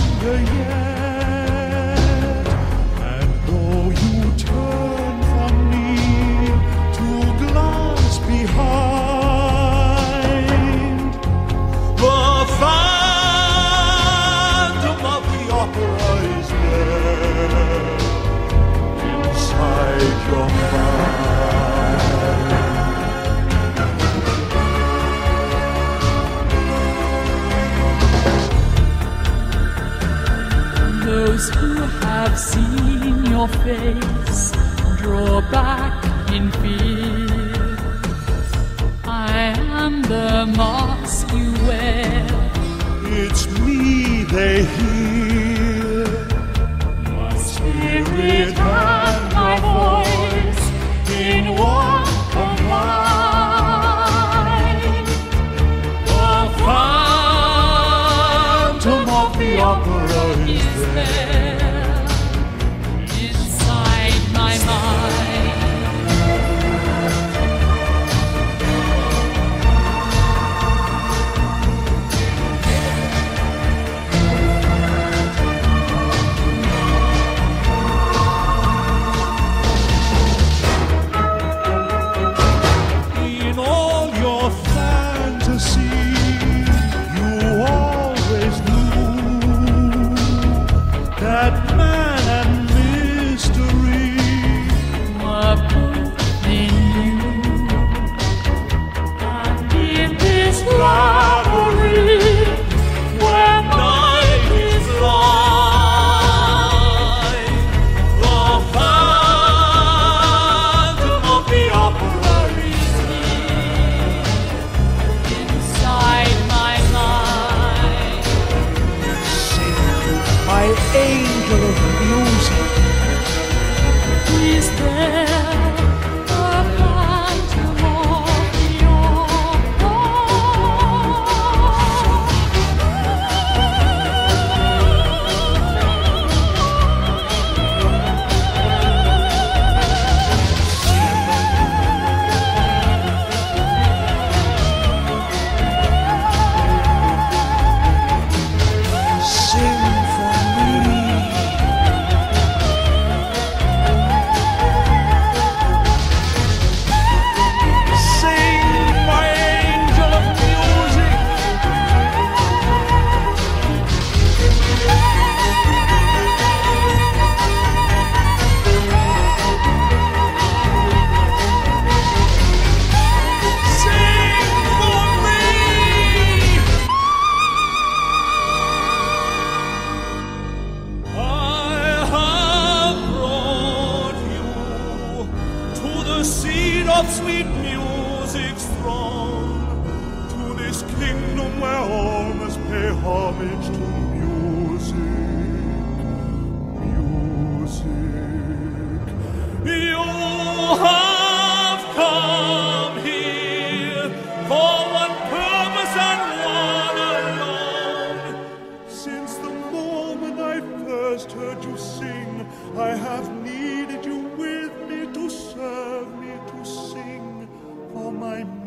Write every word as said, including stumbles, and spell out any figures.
longer yet. And though you turn from me to glance behind, the phantom of the opera is there inside your mind. Those who have seen your face draw back in fear. I am the mask you wear. It's me they hear. My spirit and my voice in one combine. The phantom of the opera is there inside my mind. In all your fantasy, you always knew that man and mystery Were both in you, and in this labyrinth where night is light, the phantom of the opera is here inside my mind. my angel of music. Is there a phantom of the opera? Sing for me. Sing, my angel of music. Sing for me. I have brought you to the scene of sweet music's throng, to this kingdom where all must pay homage to music, music. You have come here for one purpose and one alone. Since the moment I first heard you sing, I have needed you with me to serve me, to sing for my